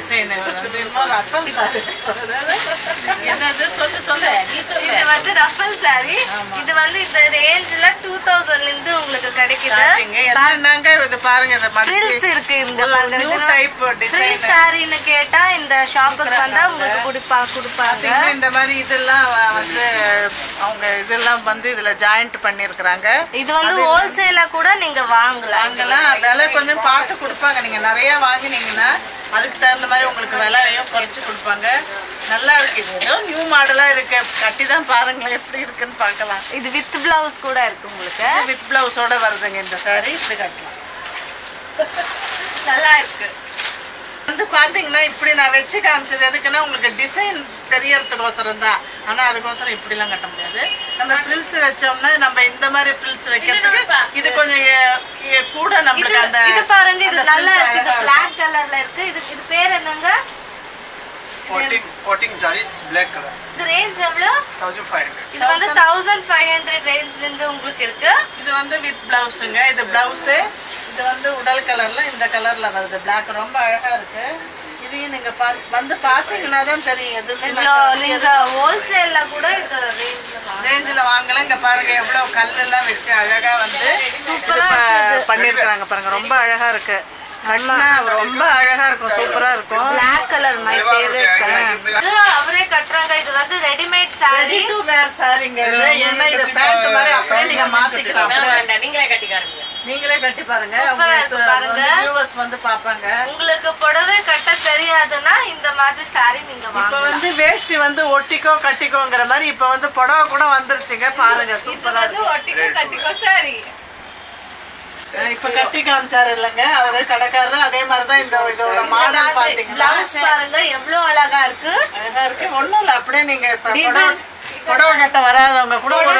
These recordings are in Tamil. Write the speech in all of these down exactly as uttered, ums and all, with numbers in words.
டிசைன் வந்து ரஃபல் சாரி. என்னது சொல்லு சொல்லு நீ சொல்லு. இது வந்து ரஃபல் சாரி. இது வந்து இந்த ரேஞ்ச்ல two thousand ல இருந்து உங்களுக்கு கிடைக்குது. என்னங்க இது பாருங்க இந்த ஃப்ரில்ஸ் இருக்கு இந்த பாருங்க. நியூ டைப் டிசைன் சாரின்னு கேட்டா இந்த ஷாப்புக்கு வந்தா உங்களுக்கு குடிப்பா குடுப்பாங்க. இந்த மாதிரி இதெல்லாம் வந்து அவங்க இதெல்லாம் வந்து இதுல ஜாயிண்ட் பண்ணிருக்காங்க. இது வந்து ஹோல்சேலா கூட நீங்க வாங்கலாம். வாங்கலாம். அதனால கொஞ்சம் பார்த்து கொடுப்பாங்க. நீங்க நிறைய வாங்கினீங்கன்னா அதுக்கு தகுந்த மாதிரி உங்களுக்கு விலையும் குறைச்சு கொடுப்பாங்க. நல்லா இருக்கு. இது நியூ மாடலா இருக்கு. கட்டி தான் பாருங்களேன் எப்படி இருக்குன்னு பார்க்கலாம். இது வித் பிளவுஸ் கூட இருக்கு உங்களுக்கு. வித் பிளவுஸோட வருதுங்க இந்த சாரி. இப்படி கட்டலாம். நல்லா இருக்கு. வந்து பாத்தீங்கன்னா இப்படி நான் வச்சு காமிச்சது எதுக்குன்னா உங்களுக்கு டிசைன் தெரியறதுக்கோசரம் தான். ஆனா அதுக்கோசரம் இப்படி எல்லாம் கட்ட முடியாது. நம்ம ஃப்ரில்ஸ் வச்சோம்னா நம்ம இந்த மாதிரி ஃப்ரில்ஸ் வைக்கிறதுக்கு இது கொஞ்சம் கூட நமக்கு அந்த இது பாருங்க இது நல்லா இருக்கு. இது Black கலர்ல இருக்கு. இது இது பேர் என்னங்க? fourteen sarees black color. இது ரேஞ்ச் எவ்வளவு? fifteen hundred. இது வந்து fifteen hundred ரேஞ்ச்ல இருந்து உங்களுக்கு இருக்கு. இது வந்து வித் பிளவுஸ்ங்க. இது பிளவுஸ். இது வந்து உடல் கலர்ல இந்த கலர்ல வருது. Black ரொம்ப அழகா இருக்கு. இதையும் நீங்க வந்து பாத்தீங்கன்னா தான் தெரியும். எதுவுமே நீங்க ஹோல்சேல்ல கூட இது ரேஞ்சில வாங்கலாம். இங்க பாருங்க எவ்வளவு கல் எல்லாம் வச்சு அழகா வந்து சூப்பரா பண்ணிருக்காங்க பாருங்க. ரொம்ப அழகா இருக்கு. ரொம்ப அழகா இருக்கும். சூப்பரா இருக்கும். Black color my favorite color. இது அவரே கட்டறாங்க. இது வந்து ரெடிமேட் saree. டு வேர் சாரிங்க. என்ன இது பேண்ட் மாதிரி அப்படியே நீங்க மாத்திக்கலாம். நீங்களே கட்டி காட்டுங்க. நீங்களே கட்டி பாருங்க. பாருங்க வியூவர்ஸ் வந்து பாப்பாங்க. உங்களுக்கு புடவை கட்ட தெரியாதுன்னா இந்த மாதிரி saree நீங்க வாங்கலாம். இப்போ வந்து வேஷ்டி வந்து ஒட்டிக்கோ கட்டிக்கோங்கற மாதிரி இப்போ வந்து புடவை கூட வந்துருச்சுங்க. பாருங்க சூப்பரா இருக்கு. இது ஒட்டிக்கோ கட்டிக்கோ saree. இப்ப கட்டி காமிச்சாரு இல்லங்க அவரு கடைக்காரரு. அதே மாதிரிதான் இந்த இதோட மாடல் பாத்தீங்கன்னா பாருங்க எவ்வளவு அழகா இருக்கு. அழகா இருக்கு. ஒண்ணும் இல்ல அப்படியே நீங்க புடவை கட்ட வராதவங்க கூட ஒரு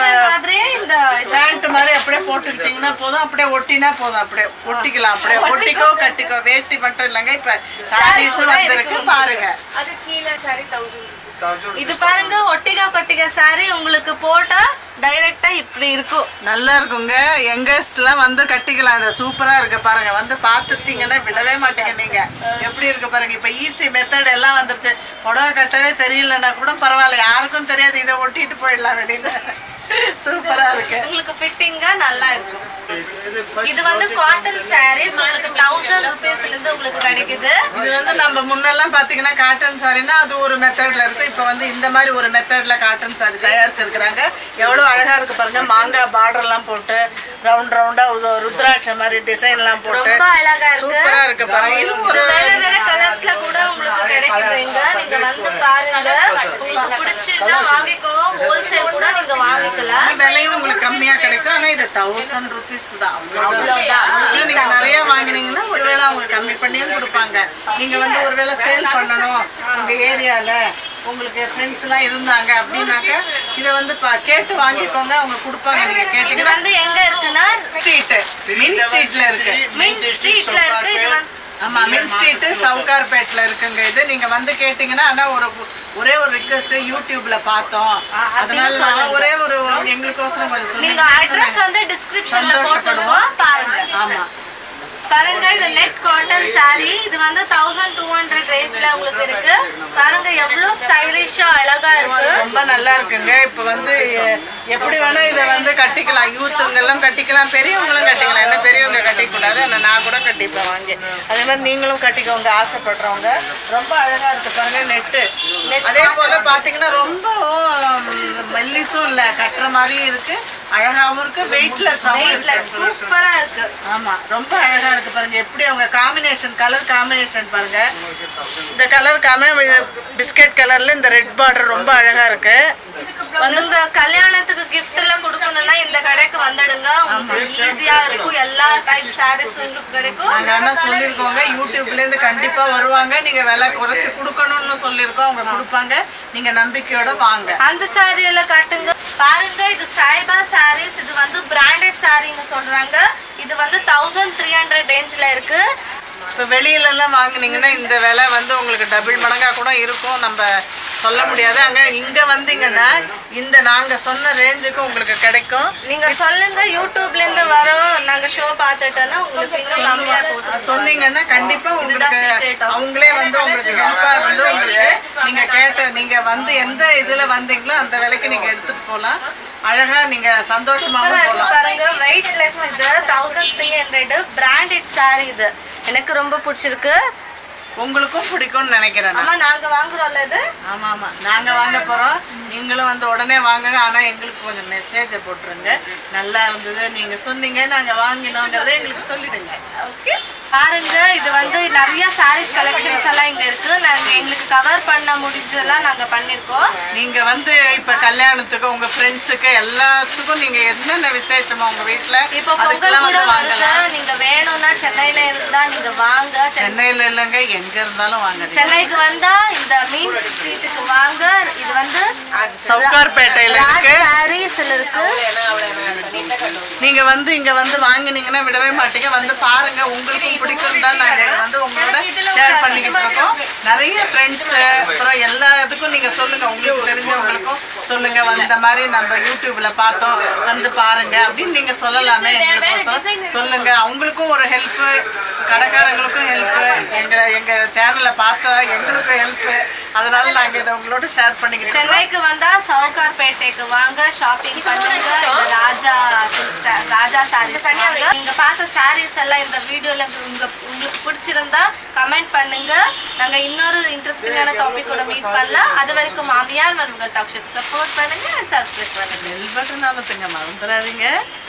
பேண்ட் மாதிரி அப்படியே போட்டுக்கிட்டீங்கன்னா போதும். அப்படியே ஒட்டினா போதும். அப்படியே ஒட்டிக்கலாம். அப்படியே ஒட்டிக்கோ கட்டிக்கோ. வேஷ்டி மட்டும் இல்லங்க இப்ப சாரீஸும் வந்திருக்கு பாருங்க. அது கீழே சாரி thousand. இது பாருங்க ஒட்டிகா கொட்டிகா saree உங்களுக்கு போட்டா டைரக்டா இப்படி இருக்கும். நல்லா இருக்குங்க. யங்கஸ்ட்லாம் வந்து கட்டிக்கலாம். இது சூப்பரா இருக்கு பாருங்க. வந்து பாத்துட்டீங்கன்னா விடவே மாட்டீங்க நீங்க. எப்படி இருக்கு பாருங்க. இப்ப ஈஸி மெத்தட் எல்லாம் வந்துருச்சு. புடவை கட்டவே தெரியலன்னா கூட பரவாயில்ல. யாருக்கும் தெரியாது. இதை ஒட்டிட்டு போயிடலாம் வெளியில. சூப்பரா இருக்கு. உங்களுக்கு ஃபிட்டிங்கா நல்லா இருக்கும். இது வந்து காட்டன் sarees உங்களுக்கு thousand rupees ல இருந்து உங்களுக்கு கிடைக்குது. இது வந்து நம்ம முன்னெல்லாம் பாத்தீங்கன்னா காட்டன் சாரினா அது ஒரு மெத்தட்ல இருக்கு. இப்ப வந்து இந்த மாதிரி ஒரு மெத்தட்ல காட்டன் சாரி தயாரிச்சிருக்காங்க. எவ்வளவு அழகா இருக்கு பாருங்க. மாங்காய் பார்டர் எல்லாம் போட்டு ரவுண்ட் ரவுண்டா ருத்ராட்ச மாதிரி டிசைன் எல்லாம் போட்டு ரொம்ப அழகா இருக்கு. சூப்பரா இருக்கு பாருங்க. இது ஒரு வேற வேற கலர்ஸ்ல கூட உங்களுக்கு கிடைக்குதுங்க. நீங்க வந்து பாருங்க. உங்களுக்கு பிடிச்சிருந்தா வாங்கிக்கோங்க. ஹோல்சேல் கூட நீங்க வாங்கிக்கலாம். விலையும் உங்களுக்கு கம்மியா கிடைக்கும். ஆனா இது தௌசண்ட் ருபீஸ் தான். நீங்க நிறைய வாங்கினீங்கன்னா ஒருவேளை அவங்க கம்மி பண்ணியும் கொடுப்பாங்க. நீங்க வந்து ஒருவேளை சேல் பண்ணணும் உங்க ஏரியால உங்களுக்கு ஃப்ரெண்ட்ஸ் எல்லாம் இருந்தாங்க அப்படின்னாக்க இதை வந்து கேட்டு வாங்கிக்கோங்க. அவங்க கொடுப்பாங்க. நீங்க கேட்டீங்க. வந்து எங்க இருக்குன்னா ஸ்ட்ரீட் மின் ஸ்ட்ரீட்ல இருக்கு. மின் ஸ்ட்ரீட்ல இருக்கு. இது வந்து ஆமா மின் ஸ்ட்ரீட் சவுகார்பேட்ல இருக்குங்க. இது நீங்க வந்து கேட்டீங்கன்னா ஆனா ஒரு ஒரே ஒரு ரிக்வெஸ்ட் யூடியூப்ல பார்த்தோம். அதனால ஒரே ஒரு எங்களுக்கோசரம் கொஞ்சம் சொல்லுங்க. நீங்க அட்ரஸ் வந்து டிஸ்கிரிப்ஷன்ல போட்டுடுவோம் பாருங்க. ஆமா பாருங்க இது நெட் காட்டன் saree. இது வந்து twelve hundred ரேஞ்ச்ல உங்களுக்கு இருக்கு. பாருங்க எவ்வளவு ஸ்டைலிஷா அழகா இருக்கு. ரொம்ப நல்லா இருக்குங்க. இப்போ வந்து எப்படி வேணா இதை வந்து கட்டிக்கலாம். யூத்துங்க எல்லாம் கட்டிக்கலாம். பெரியவங்களும் கட்டிக்கலாம். என்ன பெரியவங்க கட்டிக்க கூடாது. ஆனா நான் கூட கட்டிப்பேன் வாங்கி. அதே மாதிரி நீங்களும் கட்டிக்கோங்க ஆசைப்படுறவங்க. ரொம்ப அழகா இருக்கு பாருங்க. நெட்டு அதே போல பாத்தீங்கன்னா ரொம்ப மெல்லிசும் இல்ல கட்டுற மாதிரியும் இருக்கு. அழகாவும் இருக்கு. வெயிட்லெஸ்ஸாவும் இருக்கு. சூப்பரா இருக்கு. ஆமா ரொம்ப அழகா இருக்கு பாருங்க. எப்படி அவங்க காம்பினேஷன் கலர் காம்பினேஷன் பாருங்க. இந்த கலர் காம பிஸ்கட் கலர்ல இந்த ரெட் பார்டர் ரொம்ப அழகா இருக்கு. உங்க கல்யாணத்துக்கு கிஃப்ட் எல்லாம் கொடுக்கணும்னா இந்த கடைக்கு வந்துடுங்க. ஈஸியா இருக்கும். எல்லா டைப் சாரீஸ் உங்களுக்கு கிடைக்கும். நாங்க சொல்லிருக்கோங்க யூடியூப்ல இருந்து கண்டிப்பா வருவாங்க. நீங்க விலை குறைச்சு கொடுக்கணும்னு சொல்லிருக்கோம். அவங்க கொடுப்பாங்க. நீங்க நம்பிக்கையோட வாங்க. அந்த சாரி எல்லாம் காட்டுங்க. பாருங்க இது சாய்பா சாரீஸ். இது வந்து பிராண்டட் சாரின்னு சொல்றாங்க. இது வந்து thousand three hundred ரேஞ்ச்ல இருக்கு. இப்போ வெளியில எல்லாம் வாங்குனீங்கன்னா இந்த விலை வந்து உங்களுக்கு டபுள் மடங்கா கூட இருக்கும். நம்ம சொல்ல முடியாது. அங்க இங்க வந்தீங்கன்னா இந்த நாங்க சொன்ன ரேஞ்சுக்கு உங்களுக்கு கிடைக்கும். நீங்க சொல்லுங்க யூடியூப்ல இருந்து வரோம் நாங்க ஷோ பார்த்துட்டோம்னா உங்களுக்கு இன்னும் கம்மியா போட்டு சொன்னீங்கன்னா கண்டிப்பா உங்களுக்கு அவங்களே வந்து உங்களுக்கு ஹெல்ப்பா வந்து உங்களுக்கு நீங்க கேட்ட நீங்க வந்து எந்த இதுல வந்தீங்களோ அந்த விலைக்கு நீங்க எடுத்துட்டு போலாம். அழகா நீங்க சந்தோஷமாவும் போலாம். பாருங்க வெயிட்லெஸ் இது thousand three hundred branded sari இது எனக்கு ரொம்ப பிடிச்சிருக்கு. உங்களுக்கும் பிடிக்கும்னு நினைக்கிறேன். ஆமா நாங்க வாங்குறோம்ல இது. ஆமா ஆமா நாங்க வாங்க போறோம். நீங்களும் வந்து உடனே வாங்குங்க. ஆனா எங்களுக்கு கொஞ்சம் மெசேஜை போட்டுருங்க. நல்லா இருந்தது நீங்க சொன்னீங்க நாங்க வாங்கினோங்கிறத எங்களுக்கு சொல்லிடுங்க. ஓகே பாருங்க இது வந்து நிறைய சாரீஸ் கலெக்ஷன்ஸ் எல்லாம் இங்க இருக்கு. நாங்க எங்களுக்கு கவர் பண்ண முடிஞ்சதெல்லாம் நாங்க பண்ணிருக்கோம். நீங்க வந்து இப்ப கல்யாணத்துக்கு உங்க ஃப்ரெண்ட்ஸுக்கு எல்லாத்துக்கும் நீங்க என்னென்ன விசேஷமா உங்க வீட்டுல இப்ப பொங்கல் கூட வருது. நீங்க வேணும்னா சென்னையில இருந்தா நீங்க வாங்க. சென்னையில இல்லங்க எங்க இருந்தாலும் வாங்க. சென்னைக்கு வந்தா இந்த மீன் ஸ்ட்ரீட்டுக்கு வாங்க. இது வந்து சவுகார்பேட்டையில இருக்கு. ராஜ் சாரீஸ்ல இருக்கு. நீங்க வந்து இங்க வந்து வாங்குனீங்கன்னா விடவே மாட்டீங்க. வந்து பாருங்க உங்களுக்கு பிடிக்கும் தான் நாங்க வந்து உங்களோட ஷேர் பண்ணிக்கிட்டு இருக்கோம். நிறைய ஃப்ரெண்ட்ஸ் அப்புறம் எல்லா இதுக்கும் நீங்க சொல்லுங்க. உங்களுக்கு தெரிஞ்சவங்களுக்கும் சொல்லுங்க. இந்த மாதிரி நம்ம யூடியூப்ல பார்த்தோம் வந்து பாருங்க அப்படின்னு நீங்க சொல்லலாமே. எங்களுக்கு சொல்லுங்க. அவங்களுக்கும் ஒரு ஹெல்ப், கடைக்காரங்களுக்கும் ஹெல்ப், எங்க எங்க சேனல்ல பார்த்தா எங்களுக்கும் ஹெல்ப். அதனால நாங்க இதை உங்களோட ஷேர் பண்ணிக்கிட்டு சென்னைக்கு வந்தா சவுகார்பேட்டைக்கு வாங்க, ஷாப்பிங் பண்ணுங்க. இந்த ராஜா ராஜா சாரீஸ் வாங்க. நீங்க பார்த்த சாரீஸ் எல்லாம் இந்த வீடியோல உங்க உங்களுக்கு பிடிச்சிருந்தா கமெண்ட் பண்ணுங்க. நாங்க இன்னொரு இன்ட்ரெஸ்டிங்கான டாபிக் கூட மீட் பண்ணலாம். அது வரைக்கும் மாமியார் மருமகள் டாக் ஷோக்கு சப்போர்ட் பண்ணுங்க, சப்ஸ்கிரைப் பண்ணுங்க. பெல் பட்டன் அழுத்துங்க மறந்துடாதீங்க.